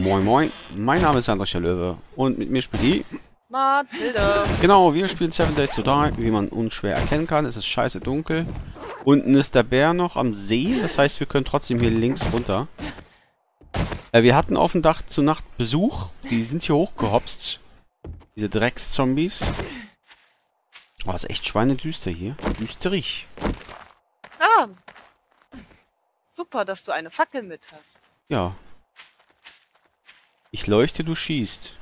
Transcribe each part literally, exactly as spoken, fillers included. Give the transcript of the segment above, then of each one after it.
Moin Moin, mein Name ist André Löwe und mit mir spielt die Mathilde. Genau, wir spielen Seven Days to Die, wie man unschwer erkennen kann. Es ist scheiße dunkel. Unten ist der Bär noch am See, das heißt, wir können trotzdem hier links runter. Äh, wir hatten auf dem Dach zu Nacht Besuch, die sind hier hochgehopst. Diese Dreckszombies. Oh, ist echt schweinedüster hier. Düsterig. Ah, super, dass du eine Fackel mit hast. Ja. Ich leuchte, du schießt.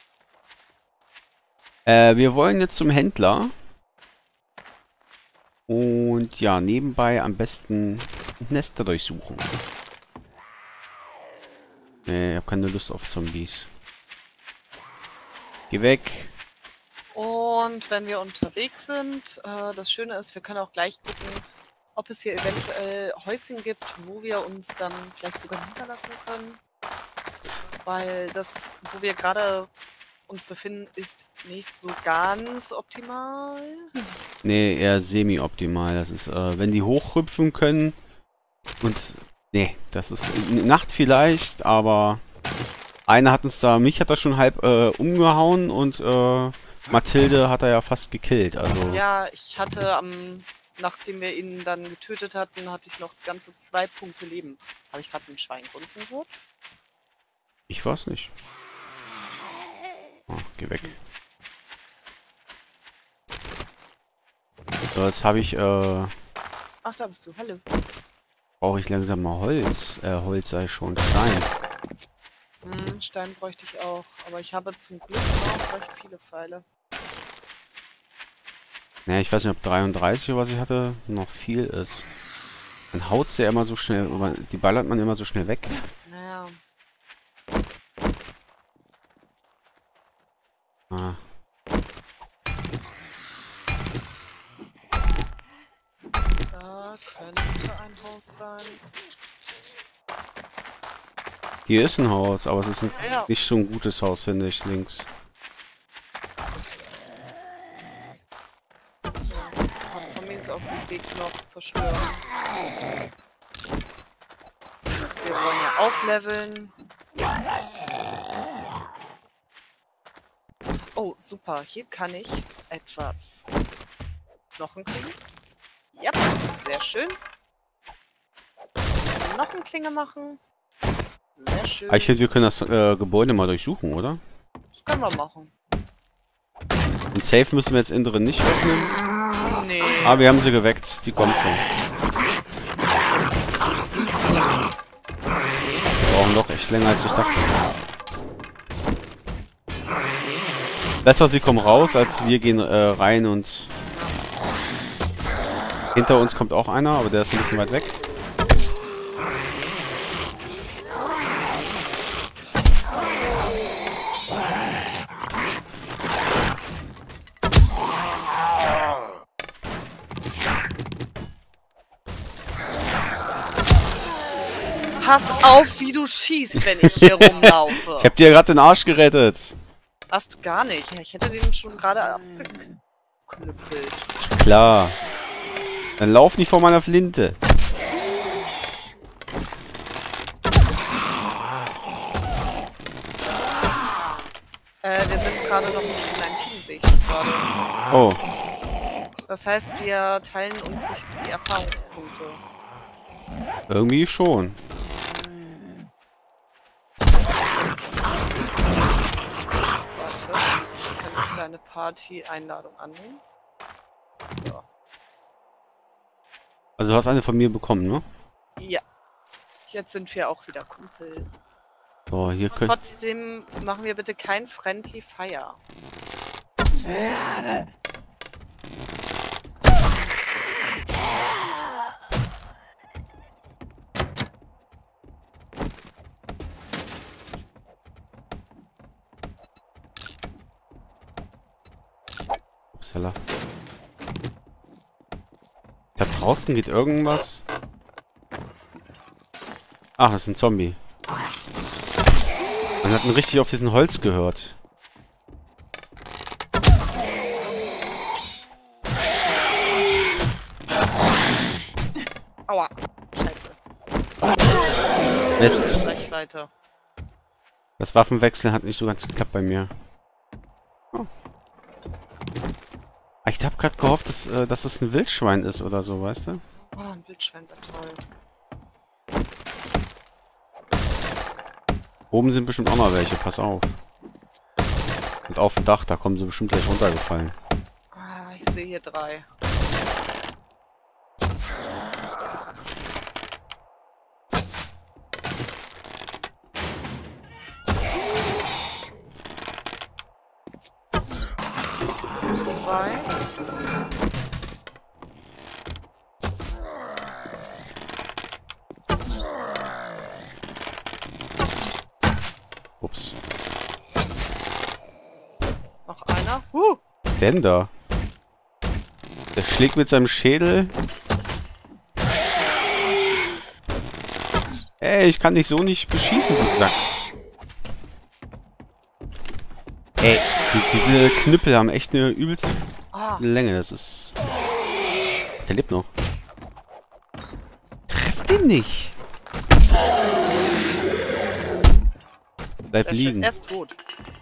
Äh, wir wollen jetzt zum Händler. Und ja, nebenbei am besten Nester durchsuchen. Nee, ich habe keine Lust auf Zombies. Geh weg. Und wenn wir unterwegs sind, äh, das Schöne ist, wir können auch gleich gucken, ob es hier eventuell Häuschen gibt, wo wir uns dann vielleicht sogar niederlassen können. Weil das, wo wir gerade uns befinden, ist nicht so ganz optimal. Nee, eher semi-optimal. Das ist, äh, wenn die hochhüpfen können und... Nee, das ist Nacht vielleicht, aber... Einer hat uns da... Mich hat er schon halb äh, umgehauen und äh, Mathilde hat er ja fast gekillt, also... Ja, ich hatte am... Nachdem wir ihn dann getötet hatten, hatte ich noch ganze zwei Punkte Leben. Habe ich gerade ein Schwein grunzen gehört? Ich weiß nicht. Oh, geh weg. So, jetzt habe ich, äh... Ach, da bist du. Hallo. Brauche ich langsam mal Holz. Äh, Holz sei schon Stein. Hm, Stein bräuchte ich auch. Aber ich habe zum Glück auch recht viele Pfeile. Naja, ich weiß nicht, ob dreiunddreißig oder was ich hatte, noch viel ist. Dann haut's der immer so schnell, die ballert man immer so schnell weg. Naja. Ah. Da könnte ein Haus sein. Hier ist ein Haus, aber es ist ein, Ja. nicht so ein gutes Haus, finde ich, links. Ein paar Zombies auf dem Weg noch zerstören. Wir wollen ja aufleveln. Oh, super. Hier kann ich etwas Knochenklinge. Ja, sehr schön. Knochenklinge machen. Sehr schön. Aber ich finde, wir können das äh, Gebäude mal durchsuchen, oder? Das können wir machen. Und safe müssen wir jetzt innen drin nicht öffnen. Nee. Aber wir haben sie geweckt, die kommt schon. Wir brauchen doch echt länger, als ich dachte. Besser, sie kommen raus, als wir gehen äh, rein und... Hinter uns kommt auch einer, aber der ist ein bisschen weit weg. Pass auf, wie du schießt, wenn ich hier rumlaufe. Ich hab dir gerade den Arsch gerettet. Hast du gar nicht. Ich hätte den schon gerade abgeknüppelt. Klar. Dann lauf nicht vor meiner Flinte. Äh, wir sind gerade noch nicht in einem Team, sehe ich gerade. Oh. Das heißt, wir teilen uns nicht die Erfahrungspunkte. Irgendwie schon. Warte, ich kann jetzt eine Party-Einladung annehmen. So. Also du hast eine von mir bekommen, ne? Ja. Jetzt sind wir auch wieder Kumpel. So, hier können... Trotzdem machen wir bitte kein Friendly Fire. Upsala. Da draußen geht irgendwas. Ach, das ist ein Zombie. Man hat ihn richtig auf diesen Holz gehört. Aua. Scheiße. Mist. Gleich weiter. Das Waffenwechseln hat nicht so ganz geklappt bei mir. Oh. Ich habe gerade gehofft, dass, äh, dass es ein Wildschwein ist oder so, weißt du? Oh, ein Wildschwein war toll. Oben sind bestimmt auch noch welche, pass auf. Und auf dem Dach, da kommen sie bestimmt gleich runtergefallen. Ah, ich sehe hier drei. Zwei. Ups. Noch einer. Huh. Denn da? Der schlägt mit seinem Schädel. Ey, ich kann dich so nicht beschießen, du Sack. Ey, die, diese Knüppel haben echt eine übelste Ah. Länge. Das ist... Der lebt noch. Treff den nicht. Bleib Der liegen. Er ist tot.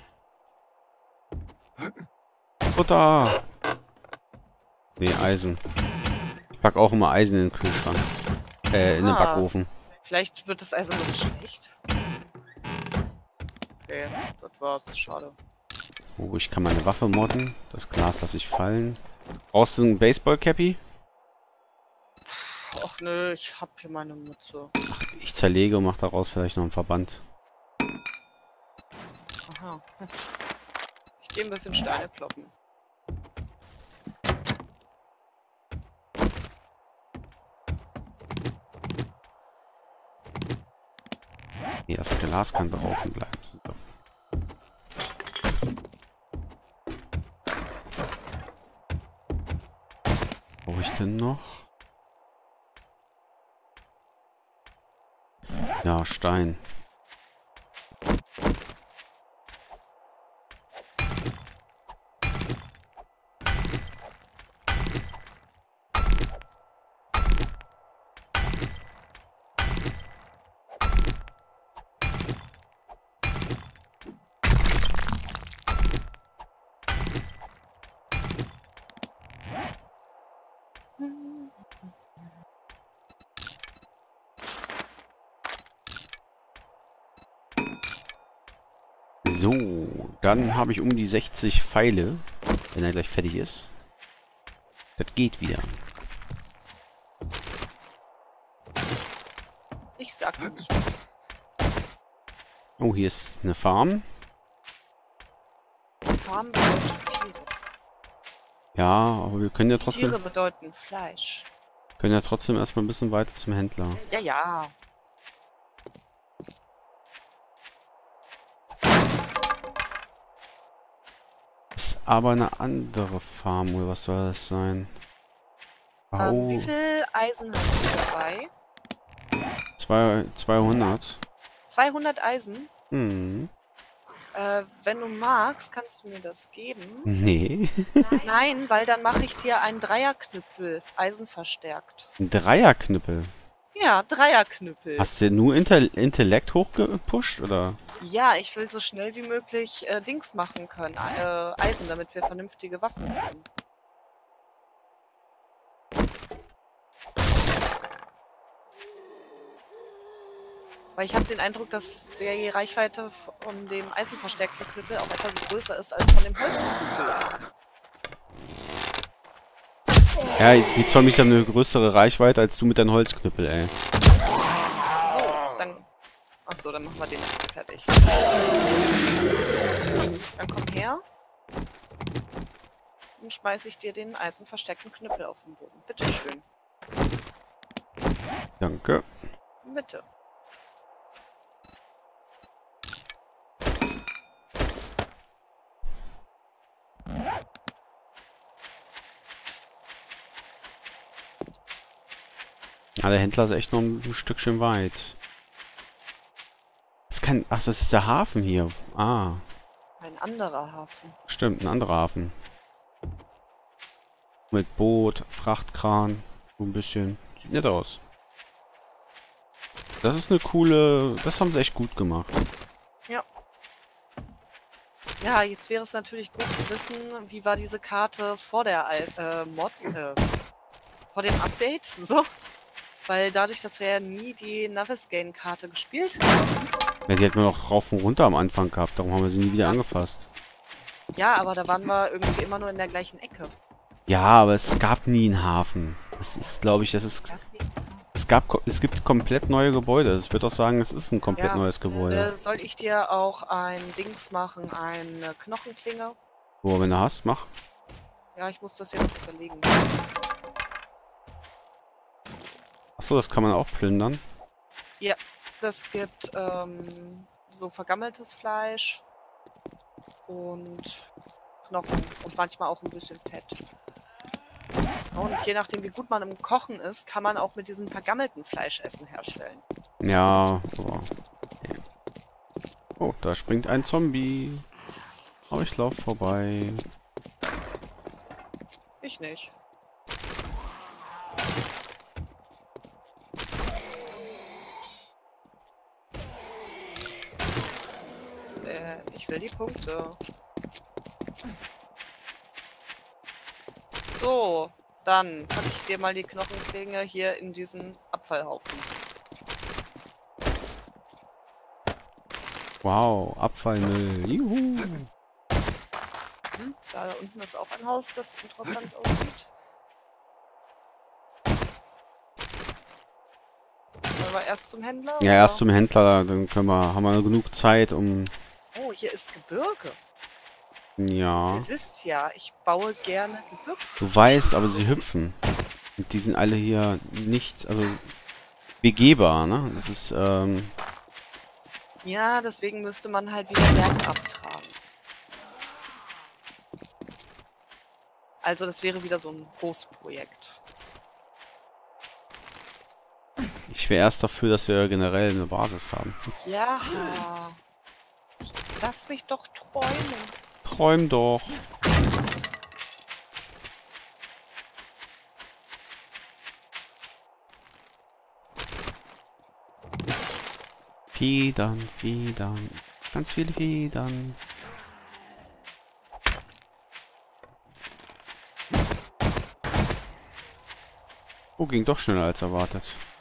Butter. Nee, Eisen. Ich pack auch immer Eisen in den Kühlschrank. Äh, in den Ah. Backofen. Vielleicht wird das also noch schlecht. Okay, das war's. Schade. Oh, ich kann meine Waffe modden. Das Glas lasse ich fallen. Brauchst du einen Baseball-Cappy? Ach nö, ich hab hier meine Mütze. Ich zerlege und mache daraus vielleicht noch einen Verband. Aha. Ich gehe ein bisschen Steine kloppen. Nee, das Glas kann draußen bleiben. So. Brauche ich denn noch? Ja, Stein. So, dann habe ich um die sechzig Pfeile, wenn er gleich fertig ist. Das geht wieder. Ich sag nichts. Oh, hier ist eine Farm. Farm bedeutet Tiere. Ja, aber wir können ja trotzdem, Tiere bedeuten Fleisch. können ja trotzdem erstmal ein bisschen weiter zum Händler. Ja, ja. Das ist aber eine andere Farm, oder was soll das sein? Ähm, Oh, wie viel Eisen hast du dabei? zwei, zweihundert. zweihundert Eisen? Hm. Äh, wenn du magst, kannst du mir das geben. Nee. Nein, weil dann mache ich dir einen Dreierknüppel, Eisen verstärkt. Ein Dreierknüppel. Ja, Dreierknüppel. Hast du nur Intel Intellekt hochgepusht, oder? Ja, ich will so schnell wie möglich äh, Dings machen können, äh, Eisen, damit wir vernünftige Waffen haben. Weil ich habe den Eindruck, dass die Reichweite von dem eisenverstärkten Knüppel auch etwas größer ist als von dem Holzknüppel. Ja, die zwei mich haben eine größere Reichweite als du mit deinem Holzknüppel, ey. So, dann... Achso, dann machen wir den erstmal fertig. Dann komm her. Dann schmeiße ich dir den eisenverstärkten Knüppel auf den Boden. Bitteschön. Danke. Bitte. Ah, der Händler ist echt noch ein Stückchen weit. Das kann... Ach, das ist der Hafen hier. Ah, Ein anderer Hafen. stimmt, ein anderer Hafen. Mit Boot, Frachtkran, so ein bisschen. Sieht nett aus. Das ist eine coole... Das haben sie echt gut gemacht. Ja. Ja, jetzt wäre es natürlich gut zu wissen, wie war diese Karte vor der Al äh, Mod, äh, vor dem Update, so. Weil dadurch, dass wir ja nie die Navigaine-Karte gespielt haben. Ja, die hätten wir noch rauf und runter am Anfang gehabt, darum haben wir sie nie wieder Ja. angefasst. Ja, aber da waren wir irgendwie immer nur in der gleichen Ecke. Ja, aber es gab nie einen Hafen. Das ist, glaube ich, das ist... Es gab, ko- es gibt komplett neue Gebäude. Ich würde auch sagen, es ist ein komplett Ja. neues Gebäude. Äh, soll ich dir auch ein Dings machen, eine Knochenklinge? Wo, wenn du hast, mach. Ja, ich muss das hier noch zerlegen. Achso, das kann man auch plündern. Ja, das gibt ähm, so vergammeltes Fleisch und Knochen und manchmal auch ein bisschen Fett. Und je nachdem, wie gut man im Kochen ist, kann man auch mit diesem vergammelten Fleischessen herstellen. Ja, boah. Okay. Oh, da springt ein Zombie. Aber ich laufe vorbei. Ich nicht. Äh, ich will die Punkte. So, dann packe ich dir mal die Knochenklinge hier in diesen Abfallhaufen. Wow, Abfallmüll. Juhu. Hm, da unten ist auch ein Haus, das interessant aussieht. Wollen wir erst zum Händler? Ja, oder? erst zum Händler, dann können wir, haben wir genug Zeit, um... Oh, hier ist Gebirge. Ja. Es ist ja, ich baue gerne Gebirgs. Du weißt, aber sie hüpfen. Und die sind alle hier nicht, also... begehbar, ne? Das ist, ähm... Ja, deswegen müsste man halt wieder Berg abtragen. Also das wäre wieder so ein Großprojekt. Ich wäre erst dafür, dass wir generell eine Basis haben. Ja. Ich lass mich doch träumen. Träum doch. Federn, Federn. Ganz viele Federn. Oh, ging doch schneller als erwartet.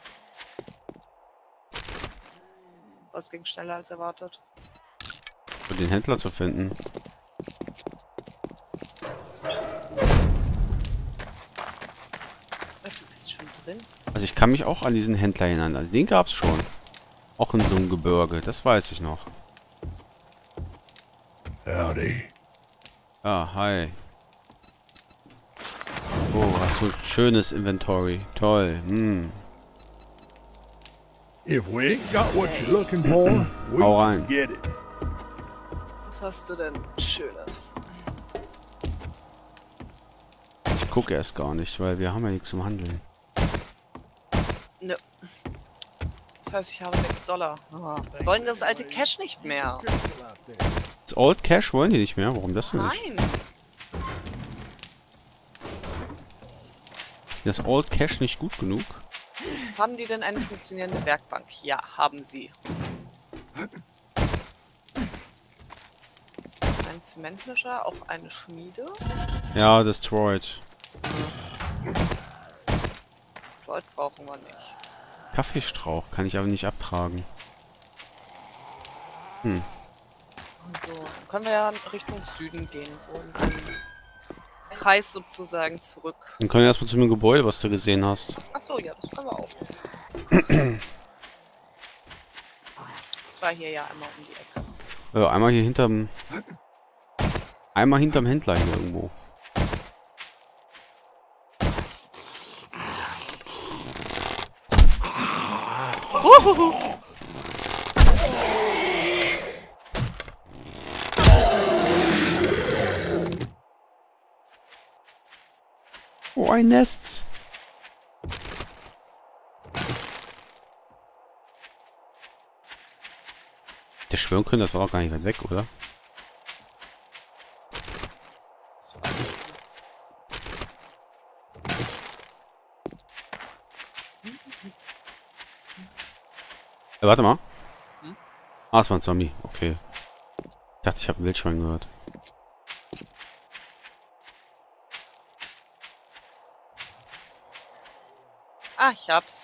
Was ging schneller als erwartet? Für den Händler zu finden. Du bist schon drin. Also ich kann mich auch an diesen Händler erinnern. Also den gab's schon. Auch in so einem Gebirge, das weiß ich noch. Howdy. Ah, hi. Oh, hast du ein schönes Inventory. Toll. Hm. If we ain't got what you're looking for, we Hau can rein. get it. Was hast du denn Schönes? Ich gucke erst gar nicht, weil wir haben ja nichts zum Handeln. Nö. Das heißt, ich habe sechs Dollar. Ah, wir wollen das alte Cash nicht mehr. Das Old Cash wollen die nicht mehr. Warum das denn nicht? Nein. Ist das Old Cash nicht gut genug? Haben die denn eine funktionierende Werkbank? Ja, haben sie. Ein Zementmischer, auch eine Schmiede. Ja, destroyed. Destroyed brauchen wir nicht. Kaffeestrauch kann ich aber nicht abtragen. Hm. So, dann können wir ja Richtung Süden gehen, so in einen Kreis sozusagen zurück. Dann können wir erstmal zu dem Gebäude, was du gesehen hast. Achso, ja, das können wir auch. Das war hier ja einmal um die Ecke. Äh, einmal hier hinterm... Einmal hinterm Händler hier irgendwo. Oh, ein Nest. Der schwören können, das war doch gar nicht weit weg, oder? Äh, warte mal. Hm? Ah, es war ein Zombie. Okay. dachte, ich habe ein Wildschwein gehört. Ah, ich hab's.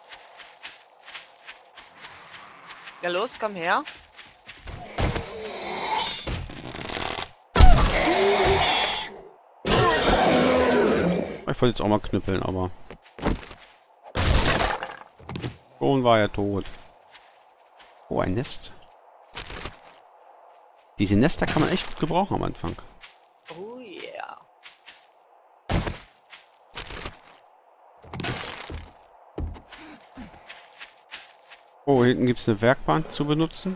Ja, los, komm her. Ich wollte jetzt auch mal knüppeln, aber... Schon war er tot. Oh, ein Nest. Diese Nester kann man echt gut gebrauchen am Anfang. Oh yeah. Oh, hinten gibt es eine Werkbank zu benutzen.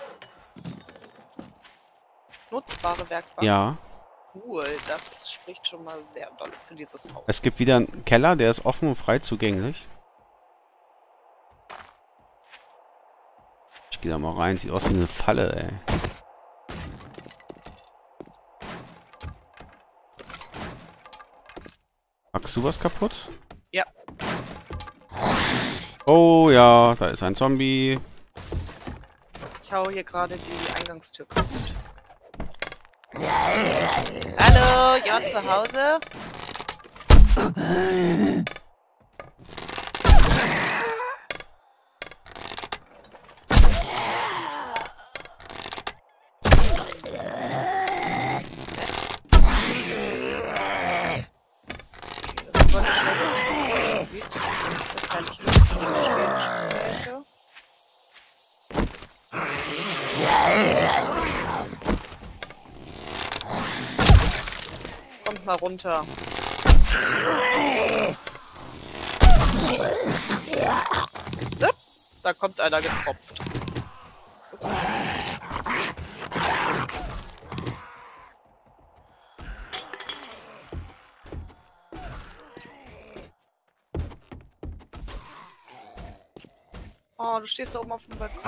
Nutzbare Werkbank. Ja. Cool, das spricht schon mal sehr doll für dieses Haus. Es gibt wieder einen Keller, der ist offen und frei zugänglich. Ich gehe da mal rein, sieht aus wie eine Falle, ey. Magst du was kaputt? Ja. Oh ja, da ist ein Zombie. Ich hau hier gerade die Eingangstür kaputt. Hallo, ja, zu Hause? Das war nicht schlecht. Man sieht, das kann ich nicht stehen. Kommt mal runter. Da kommt einer getropft. Oh, du stehst da oben auf dem Balkon.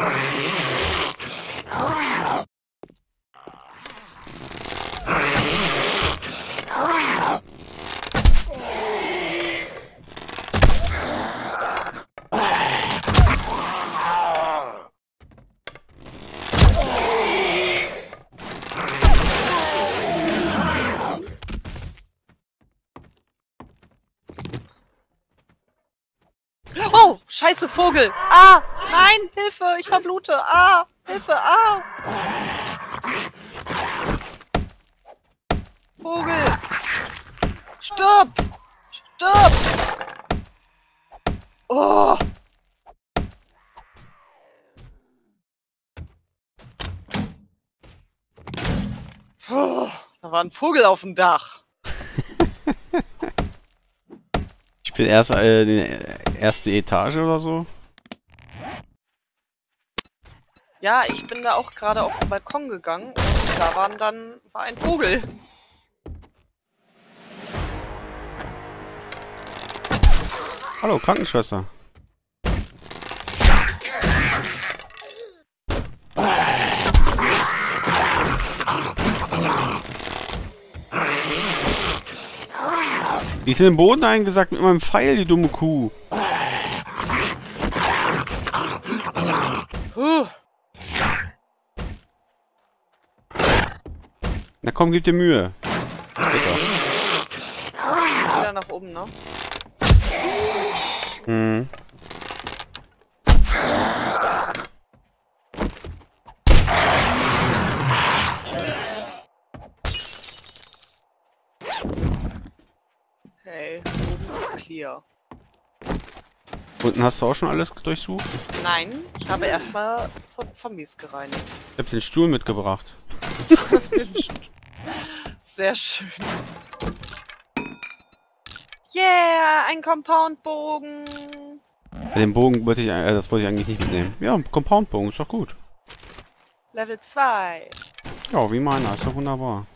Oh, scheiße Vogel. Ah, nein, Hilfe, ich verblute. Ah, Hilfe, ah. Vogel. Stirb. Stirb. Oh. Puh, da war ein Vogel auf dem Dach. Ich bin erst äh, die erste Etage oder so. Ja, ich bin da auch gerade auf den Balkon gegangen und da waren dann war ein Vogel. Hallo, Krankenschwester. Die ist in den Boden eingesackt mit meinem Pfeil, die dumme Kuh. Puh. Na komm, gib dir Mühe. Wieder nach oben, ne? Hm. Okay, oben ist clear. Unten hast du auch schon alles durchsucht? Nein, ich habe erstmal von Zombies gereinigt. Ich hab den Stuhl mitgebracht. Sehr schön. Yeah, ein Compound-Bogen. Den Bogen wollte ich, äh, das wollte ich eigentlich nicht mitnehmen. Ja, ein Compound-Bogen ist doch gut. Level zwei. Ja, wie meiner, ist doch wunderbar.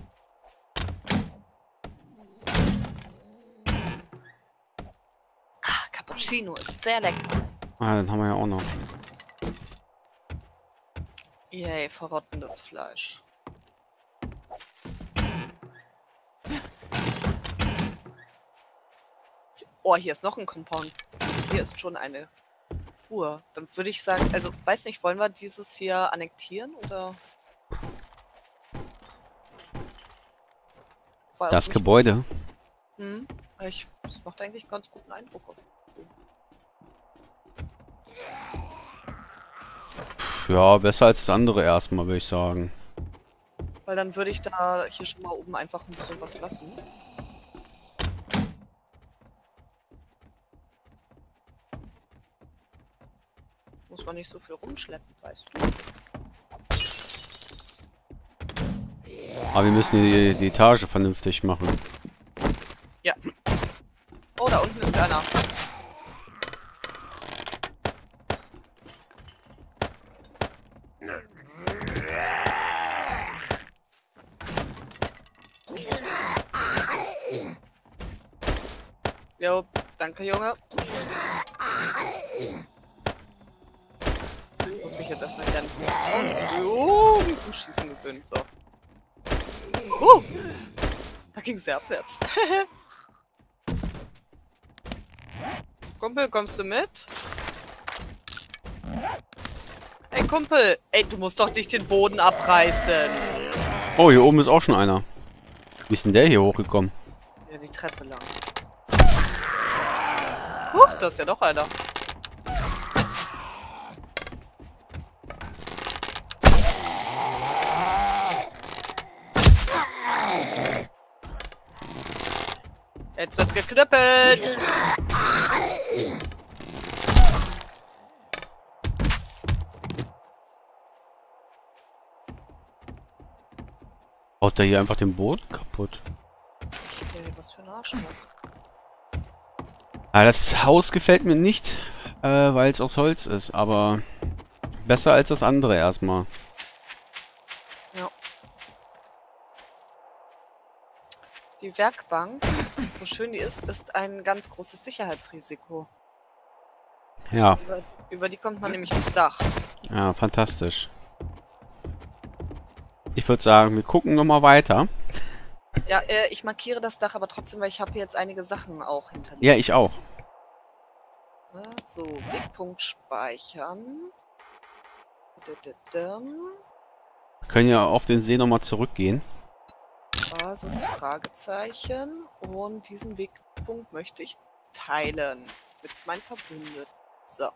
Ah, Cappuccino ist sehr lecker. Ah, dann haben wir ja auch noch. Yay, verrottendes Fleisch. Oh, hier ist noch ein Compound. Hier ist schon eine Truhe. Dann würde ich sagen, also, weiß nicht, wollen wir dieses hier annektieren oder? War Das auf mich- Gebäude. Hm, ich, das macht eigentlich einen ganz guten Eindruck auf. Ja, besser als das andere erstmal, würde ich sagen. Weil dann würde ich da hier schon mal oben einfach ein bisschen was lassen. Muss man nicht so viel rumschleppen, weißt du? Aber wir müssen die, die Etage vernünftig machen. Ja. Oh, da unten ist einer. Jo, danke, Junge. Ich muss mich jetzt erstmal ganz oh, zum Schießen gewöhnen. So. Uh, da ging es ja abwärts. Kumpel, kommst du mit? Ey, Kumpel! Ey, du musst doch nicht den Boden abreißen. Oh, hier oben ist auch schon einer. Wie ist denn der hier hochgekommen? Ja, die Treppe lang. Huch, da ist ja doch einer. Jetzt wird geknüppelt. Haut der hier einfach den Boden kaputt? Ey, was für ein Arschloch. Ah, das Haus gefällt mir nicht, äh, weil es aus Holz ist, aber besser als das andere erstmal. Ja. Die Werkbank, so schön die ist, ist ein ganz großes Sicherheitsrisiko. Ja, Über, über die kommt man nämlich aufs Dach. ja, fantastisch. Ich würde sagen, wir gucken nochmal weiter. Ja, äh, ich markiere das Dach aber trotzdem, weil ich habe hier jetzt einige Sachen auch hinterlegt. Ja, ich auch. Ja, so, Wegpunkt speichern. Dududum. Wir können ja auf den See nochmal zurückgehen. Basis, Fragezeichen. Und diesen Wegpunkt möchte ich teilen mit meinen Verbündeten. So.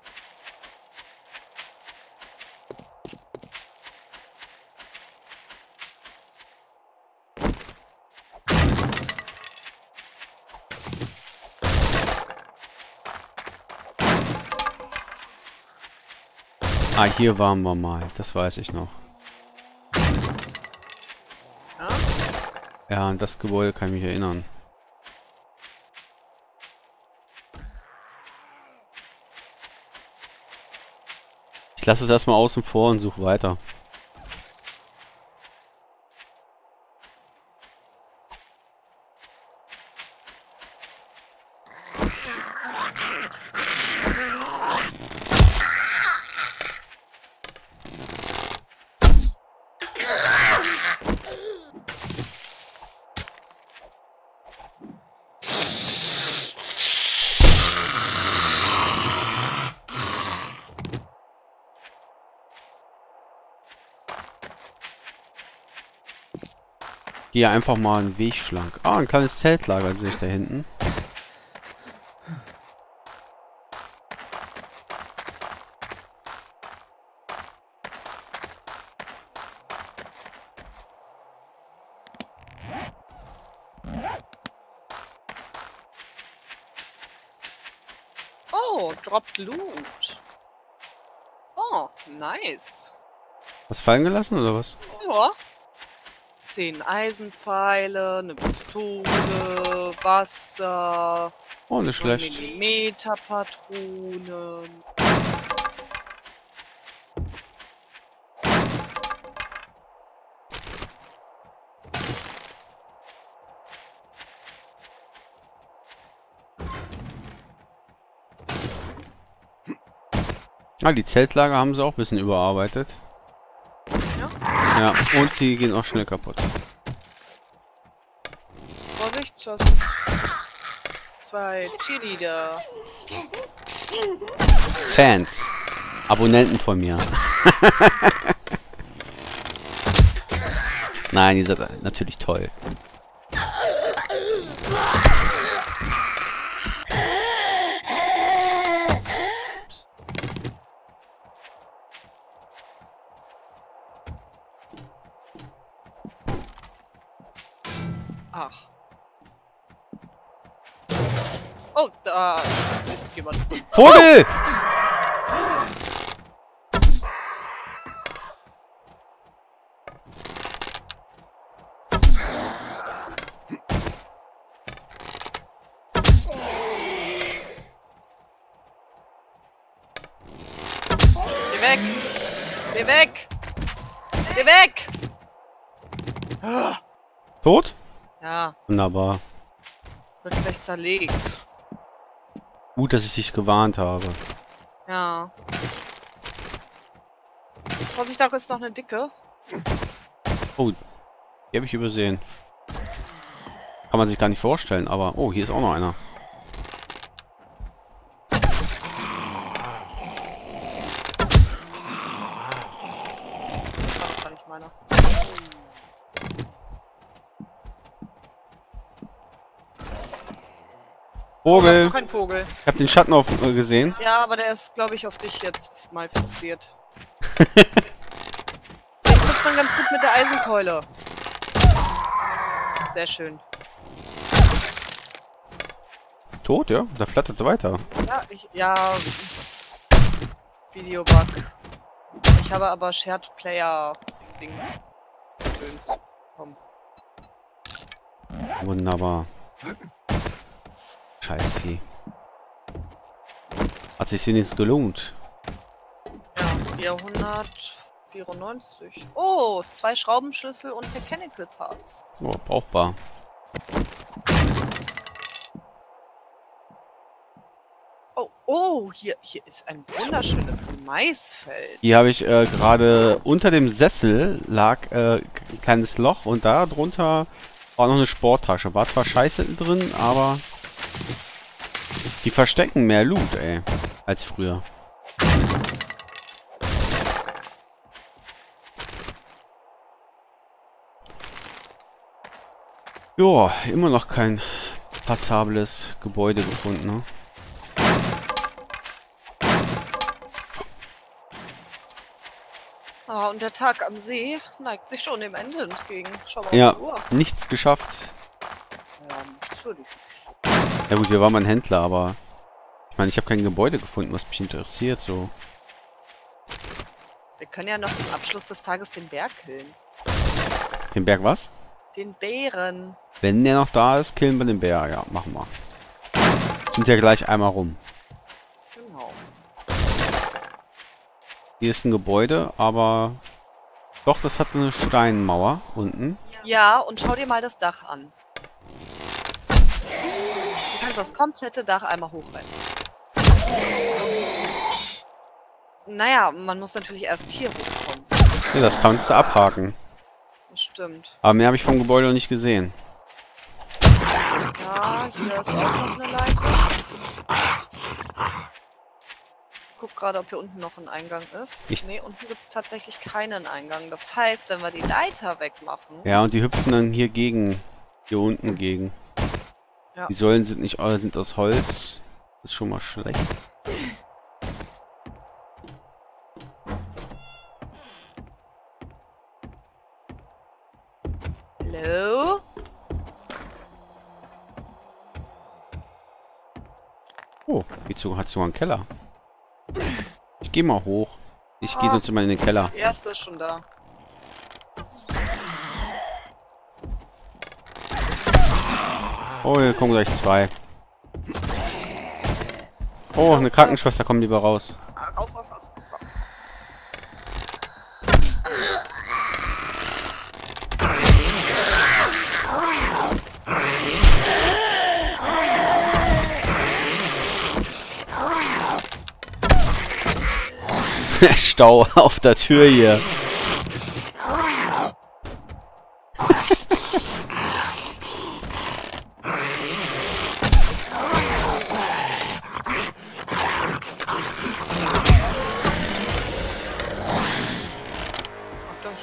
Ah, hier waren wir mal. Das weiß ich noch. Ja? Ja, an das Gebäude kann ich mich erinnern. Ich lasse es erstmal außen vor und suche weiter. Gehe einfach mal einen Weg schlank. Ah, ein kleines Zeltlager sehe ich da hinten. Oh, droppt Loot. Oh, nice. Was fallen gelassen oder was? Ja. Zehn Eisenpfeile, eine Pistole, Wasser, Oh, nicht schlecht. Millimeterpatronen. Ah, die Zeltlager haben sie auch ein bisschen überarbeitet. Ja. Ja, und die gehen auch schnell kaputt. Vorsicht, da sind zwei Cheerleader. Fans. Abonnenten von mir. Nein, die sind natürlich toll. Ach. Oh, da ist jemand. Vogel! Geh weg! Geh weg! Geh weg! Tot? Ja, Wunderbar. wird gleich zerlegt. Gut, dass ich dich gewarnt habe. Ja. Vorsicht, da ist noch eine dicke. Oh, die habe ich übersehen. Kann man sich gar nicht vorstellen, aber... Oh, hier ist auch noch einer. Das war nicht meiner. Oh, das ist Vogel! noch ein Vogel. Ich habe den Schatten auf äh, gesehen. Ja, aber der ist, glaube ich, auf dich jetzt mal fixiert. Den trifft man ganz gut mit der Eisenkeule. Sehr schön. Tot, ja? Da flattert er weiter. Ja, ich, ja. Videobug. Ich habe aber Shared Player Dings. Döns. Komm. Wunderbar. Scheißvieh. Hat sich wenigstens gelohnt. Ja, vierhundertvierundneunzig. Oh, zwei Schraubenschlüssel und Mechanical Parts. Oh, brauchbar. Oh, oh, hier, hier ist ein wunderschönes Maisfeld. Hier habe ich äh, gerade unter dem Sessel lag äh, ein kleines Loch und da drunter war noch eine Sporttasche. War zwar Scheiße drin, aber die verstecken mehr Loot, ey, als früher. Joa, immer noch kein passables Gebäude gefunden, ne? Ah, und der Tag am See neigt sich schon dem Ende entgegen. Schau mal Ja, auf die Uhr. nichts geschafft. Ja, natürlich. Ja gut, wir waren mal ein Händler, aber ich meine, ich habe kein Gebäude gefunden, was mich interessiert, so. Wir können ja noch zum Abschluss des Tages den Berg killen. Den Berg was? Den Bären. Wenn der noch da ist, killen wir den Bär. Ja, machen wir. Sind ja gleich einmal rum. Genau. Hier ist ein Gebäude, aber doch, das hat eine Steinmauer unten. Ja, und schau dir mal das Dach an. Du kannst das komplette Dach einmal hochrennen. Naja, man muss natürlich erst hier hochkommen. Ja, das kannst du abhaken. Das stimmt. Aber mehr habe ich vom Gebäude noch nicht gesehen. Ja, hier ist auch noch eine Leiter. Guck gerade, ob hier unten noch ein Eingang ist. Ich- Nee, unten gibt es tatsächlich keinen Eingang. Das heißt, wenn wir die Leiter wegmachen... Ja, und die hüpfen dann hier gegen. Hier unten gegen. Ja. Die Säulen sind nicht alle, sind aus Holz. Das ist schon mal schlecht. Hallo? Oh, geht sogar, hat sogar einen Keller. Ich gehe mal hoch. Ich gehe Ah. sonst immer in den Keller. Die erste ist schon da. Oh, hier kommen gleich zwei. Oh, eine Krankenschwester kommt lieber raus. Ah, raus, raus, raus. So. Stau auf der Tür hier. Achtung.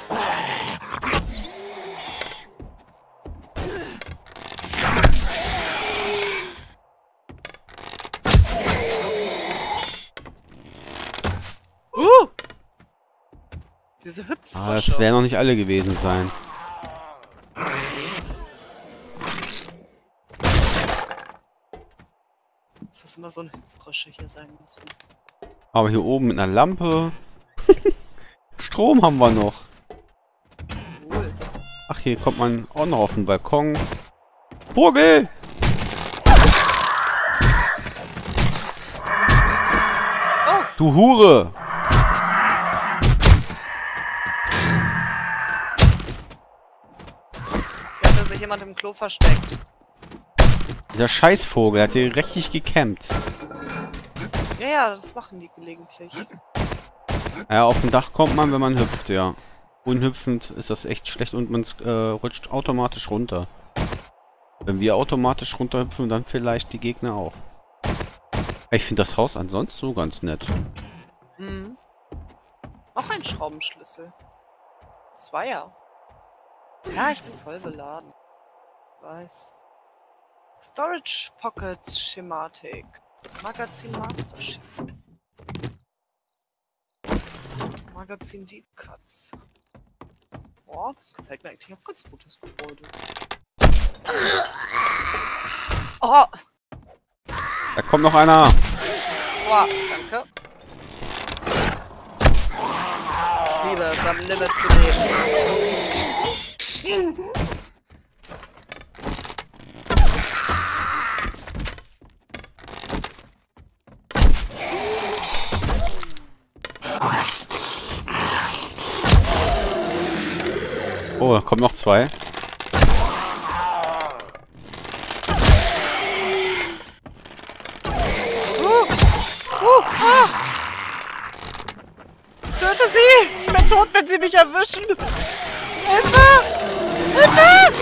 Diese Hüpfrosche. Ah, das werden noch nicht alle gewesen sein. Dass das immer so ein Hüpfrosche hier sein müssen. Aber hier oben mit einer Lampe. Strom haben wir noch. Cool. Ach, hier kommt man auch noch auf den Balkon. Vogel! Oh. Du Hure! Da hat sich jemand im Klo versteckt. Dieser Scheißvogel hat hier richtig gecampt. Ja, ja, das machen die gelegentlich. Ja, auf dem Dach kommt man, wenn man hüpft, ja. Unhüpfend ist das echt schlecht und man äh, rutscht automatisch runter. Wenn wir automatisch runterhüpfen, dann vielleicht die Gegner auch. Ich finde das Haus ansonsten so ganz nett. Mhm. Noch ein Schraubenschlüssel. Zweier. Ja, ich bin voll beladen. Weiß. Storage Pocket Schematik. Magazin Master Sheet. Magazin Deep Cuts. Boah, das gefällt mir eigentlich auch ganz gut, das Gebäude. Oh! Da kommt noch einer. Boah, danke. Ich liebe es, am Limit zu leben. Oh, da kommen noch zwei. Töte sie! Ich bin tot, wenn sie mich erwischen! Hilfe! Hilfe!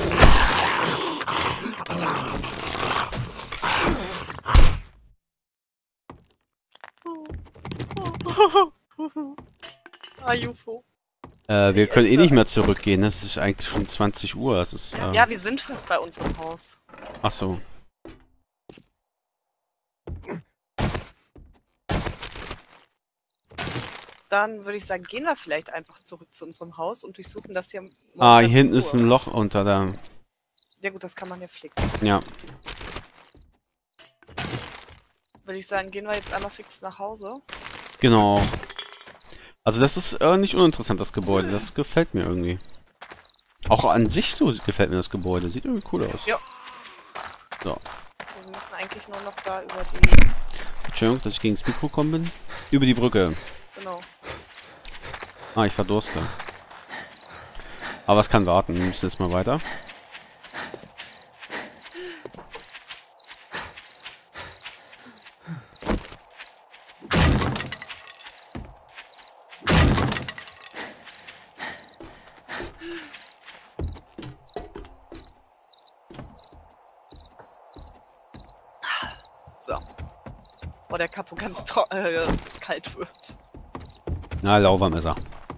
Ah, U F O. Äh, wir Ich können eh esse. nicht mehr zurückgehen. Das ist eigentlich schon zwanzig Uhr. Das ist, äh... Ja, wir sind fast bei unserem Haus. Ach so. Dann würde ich sagen, gehen wir vielleicht einfach zurück zu unserem Haus und durchsuchen das hier. Ah, hier hinten ist ein Loch unter der... Ja gut, das kann man ja flicken. Ja. Würde ich sagen, gehen wir jetzt einmal fix nach Hause. Genau. Also das ist äh, nicht uninteressant, das Gebäude. Das gefällt mir irgendwie. Auch an sich so gefällt mir das Gebäude. Sieht irgendwie cool aus. Ja. So. Wir müssen eigentlich nur noch da über die... Entschuldigung, dass ich gegen das Mikro gekommen bin. Über die Brücke. Genau. Ah, ich verdurste. Aber es kann warten. Wir müssen jetzt mal weiter. So. Bevor der Kapo ganz tro- äh, kalt wird. Na, Laubermesser.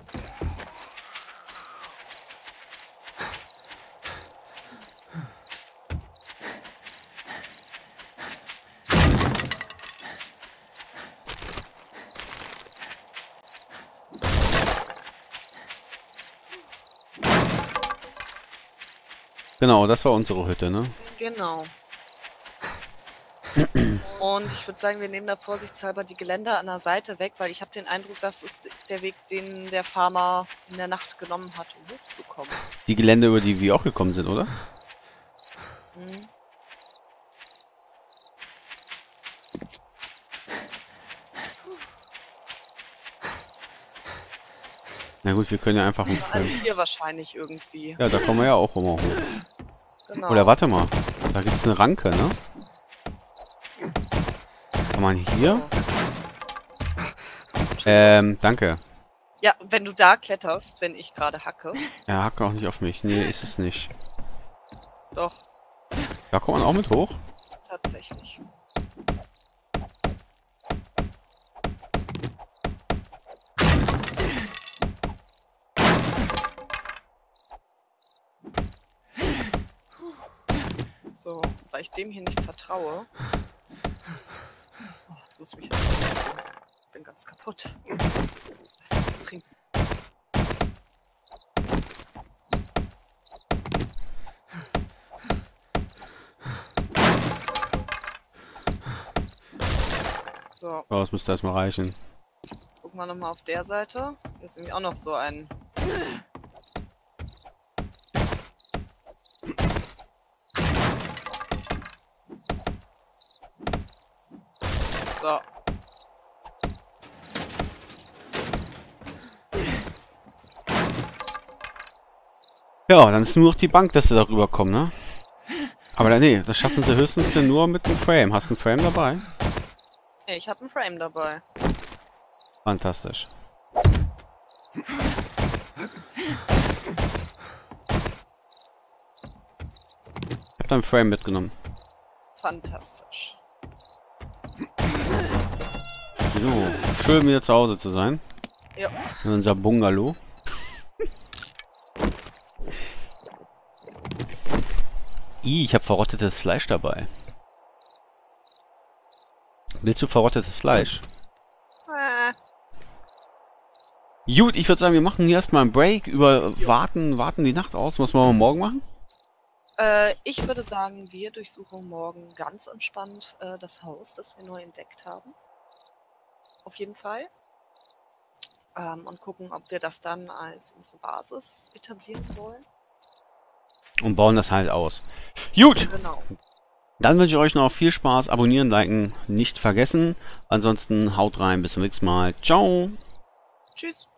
Genau, das war unsere Hütte, ne? Genau. Und ich würde sagen, wir nehmen da vorsichtshalber die Geländer an der Seite weg, weil ich habe den Eindruck, das ist der Weg, den der Farmer in der Nacht genommen hat, um hochzukommen. Die Gelände, über die wir auch gekommen sind, oder? Hm. Na gut, wir können ja einfach... Also hier wahrscheinlich irgendwie. Ja, da kommen wir ja auch immer hoch. Genau. Oder warte mal. Da gibt es eine Ranke, ne? Kann man hier? Ähm, danke. Ja, wenn du da kletterst, wenn ich gerade hacke. Ja, hacke auch nicht auf mich. Nee, ist es nicht. Doch, Da kommt man auch mit hoch? tatsächlich. So, weil ich dem hier nicht vertraue. Oh, ich muss mich jetzt ausruhen. Ich bin ganz kaputt. Ich muss was trinken. So, Oh, das müsste erstmal reichen. gucken wir nochmal auf der Seite. Hier ist nämlich auch noch so ein... So. Ja, dann ist nur noch die Bank, dass sie darüber kommen, ne? Aber nee, das schaffen sie höchstens nur mit dem Frame. Hast du einen Frame dabei? Hey, ich habe einen Frame dabei. Fantastisch. Ich hab deinen Frame mitgenommen. Fantastisch. So, schön wieder zu Hause zu sein. Ja. In unser Bungalow. Ih, ich habe verrottetes Fleisch dabei. Willst du verrottetes Fleisch? Äh, Gut, ich würde sagen, wir machen hier erstmal einen Break über warten, warten die Nacht aus. Was wollen wir morgen machen? äh, ich würde sagen, wir durchsuchen morgen ganz entspannt äh, das Haus, das wir neu entdeckt haben. Auf jeden Fall. Ähm, und gucken, ob wir das dann als unsere Basis etablieren wollen. Und bauen das halt aus. Gut, Genau. dann wünsche ich euch noch viel Spaß. Abonnieren, liken, nicht vergessen. Ansonsten haut rein, bis zum nächsten Mal. Ciao. Tschüss.